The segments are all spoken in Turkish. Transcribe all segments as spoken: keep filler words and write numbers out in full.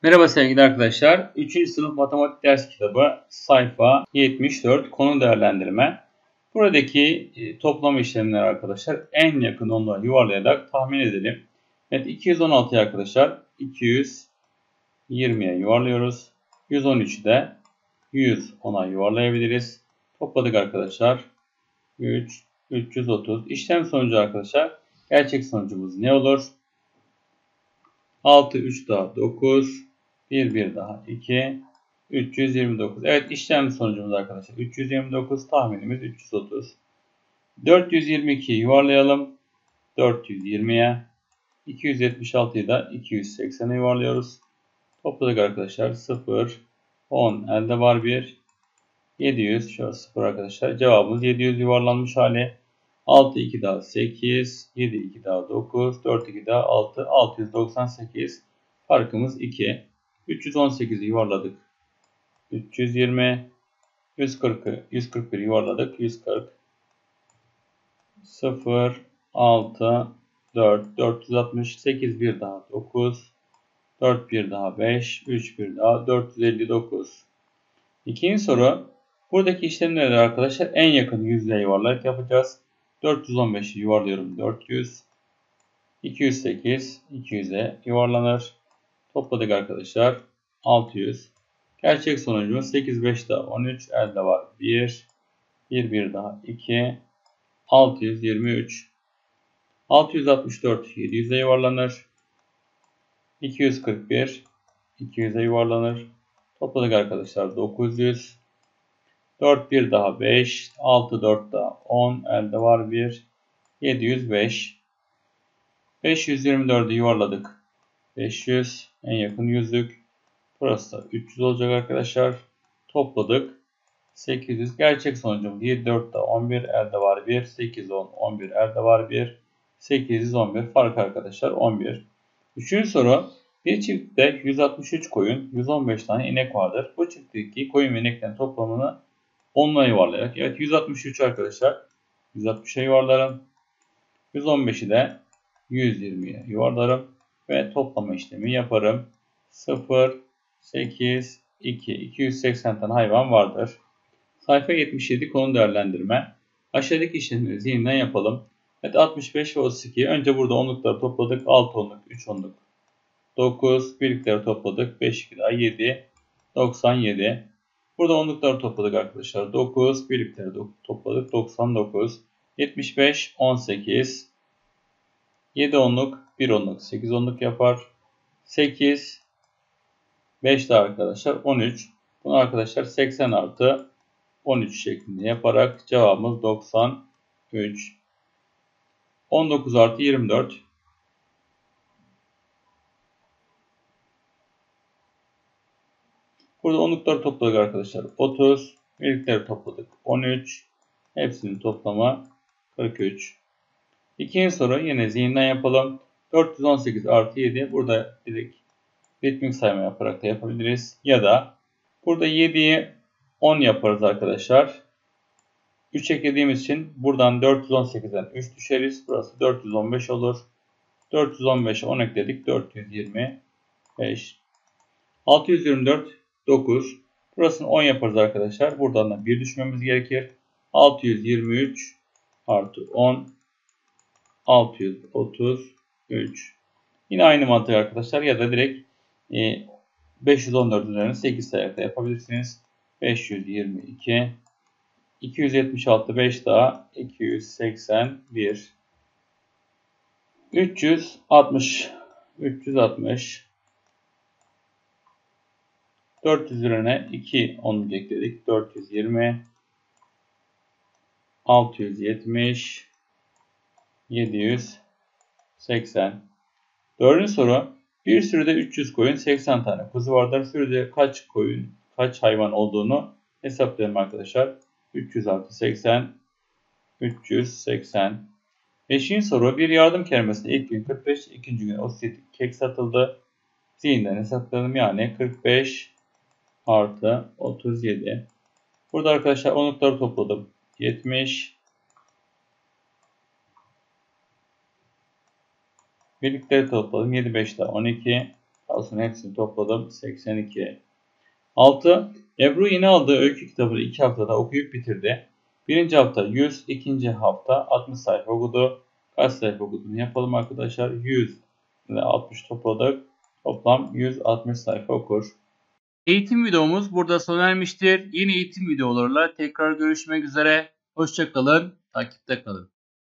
Merhaba sevgili arkadaşlar. üçüncü sınıf matematik ders kitabı sayfa yetmiş dört konu değerlendirme. Buradaki e, toplam işlemler arkadaşlar en yakın onluğa yuvarlayarak tahmin edelim. Evet, iki yüz on altı'yı arkadaşlar iki yüz yirmi'ye yuvarlıyoruz. yüz on üç'ü de yüz on'a yuvarlayabiliriz. Topladık arkadaşlar. üç, üç yüz otuz. İşlem sonucu arkadaşlar gerçek sonucumuz ne olur? altı, üç daha dokuz, bir, bir daha iki, üç yüz yirmi dokuz. Evet, işlem sonucumuz arkadaşlar üç yüz yirmi dokuz, tahminimiz üç yüz otuz. dört yüz yirmi iki'yi yuvarlayalım. dört yüz yirmi'ye. iki yüz yetmiş altı'yı da iki yüz seksen'e yuvarlıyoruz. Topladık arkadaşlar. sıfır, on, elde var bir. yedi yüz, şöyle sıfır arkadaşlar. Cevabımız yedi yüz yuvarlanmış hali. altı, iki daha sekiz, yedi, iki daha dokuz, dört, iki daha altı, altı yüz doksan sekiz. Farkımız iki. üç yüz on sekiz'i yuvarladık. üç yüz yirmi, yüz kırk'ı, yüz kırk bir yuvarladık. yüz kırk. sıfır, altı, dört, dört yüz altmış, sekiz bir daha dokuz, dört bir daha beş, üç bir daha dört yüz elli dokuz. İkinci soru. Buradaki işlemleri arkadaşlar en yakın yüzlüğe yuvarlayarak yapacağız. dört yüz on beş'i yuvarlıyorum. dört yüz. iki yüz sekiz. iki yüz'e yuvarlanır. Topladık arkadaşlar. altı yüz. Gerçek sonucumuz sekiz, beş daha on üç. Elde var bir. bir, bir daha iki. altı yüz yirmi üç. altı yüz altmış dört. yedi yüz'e yuvarlanır. iki yüz kırk bir. iki yüz'e yuvarlanır. Topladık arkadaşlar. dokuz yüz. dört bir daha beş, altı dört daha on, elde var bir, yedi yüz beş. beş yüz yirmi dört'ü yuvarladık. beş yüz, en yakın yüzlük. Burası da üç yüz olacak arkadaşlar. Topladık. sekiz yüz. Gerçek sonucumuz yedi dört daha on bir, elde var bir, sekiz on, on bir, elde var bir, sekiz yüz on bir. Fark arkadaşlar on bir. Üçüncü soru. Bir çiftlikte yüz altmış üç koyun, yüz on beş tane inek vardır. Bu çiftlikteki koyun ve ineklerin toplamını on'la yuvarlayarak. Evet, yüz altmış üç arkadaşlar. yüz altmış'a yuvarlarım. yüz on beş'i de yüz yirmi'ye yuvarlarım. Ve toplama işlemi yaparım. sıfır, sekiz, iki. iki yüz seksen tane hayvan vardır. Sayfa yetmiş yedi konu değerlendirme. Aşağıdaki işlemleri zihinden yapalım. Evet, altmış beş ve otuz iki. Önce burada onlukları topladık. altı onluk, üç onluk, dokuz. Birlikleri topladık. beş, iki daha yedi. doksan yedi. Burada onlukları topladık arkadaşlar. dokuz. Birlikleri topladık. doksan dokuz. yetmiş beş. on sekiz. yedi onluk. bir onluk. sekiz onluk yapar. sekiz. beş de arkadaşlar. on üç. Bunu arkadaşlar seksen artı on üç şeklinde yaparak cevabımız doksan üç. on dokuz artı yirmi dört. Burada onlukları topladık arkadaşlar. otuz. Birlikleri topladık. on üç. Hepsinin toplamı kırk üç. İkinci soru yine zihinden yapalım. dört yüz on sekiz artı yedi. Burada direkt ritmik sayma yaparak da yapabiliriz. Ya da burada yedi'yi on yaparız arkadaşlar. üç eklediğimiz için buradan dört yüz on sekiz'den üç düşeriz. Burası dört yüz on beş olur. dört yüz on beş'e on ekledik. dört yüz yirmi beş. altı yüz yirmi dört. dokuz. Burasını on yaparız arkadaşlar. Buradan da bir düşmemiz gerekir. altı yüz yirmi üç artı on. altı yüz otuz üç. Yine aynı mantık arkadaşlar. Ya da direkt e, beş yüz on dört üzerine sekiz sayarak da yapabilirsiniz. beş yüz yirmi iki. iki yüz yetmiş altı. beş daha. iki yüz seksen bir. üç yüz altmış. üç yüz altmış. dört yüz üzerine iki onluk ekledik. dört yüz yirmi. altı yüz yetmiş. yedi yüz seksen. Dördüncü soru. Bir sürüde üç yüz koyun, seksen tane kuzu vardır. Sürüde kaç koyun, kaç hayvan olduğunu hesaplayalım arkadaşlar. üç yüz artı seksen. üç yüz seksen. Beşinci soru. Bir yardım kelimesinde ilk gün kırk beş, ikinci gün otuz yedi kek satıldı. Zihinden hesaplayalım. Yani kırk beş artı otuz yedi. Burada arkadaşlar onlukları topladım. yetmiş. Birlikleri topladım. yedi beş daha on iki. Daha sonra hepsini topladım. seksen iki. altı. Ebru yeni aldığı öykü kitabını iki haftada okuyup bitirdi. Birinci hafta yüz, ikinci hafta altmış sayfa okudu. Kaç sayfa okuduğunu yapalım arkadaşlar. yüz ile altmış topladık. Toplam yüz altmış sayfa okur. Eğitim videomuz burada sona ermiştir. Yeni eğitim videolarıyla tekrar görüşmek üzere. Hoşça kalın, takipte kalın.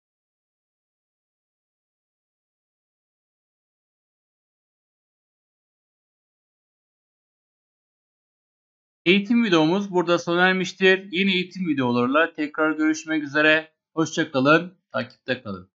Eğitim videomuz burada sona ermiştir. Yeni eğitim videolarıyla tekrar görüşmek üzere. Hoşça kalın, takipte kalın.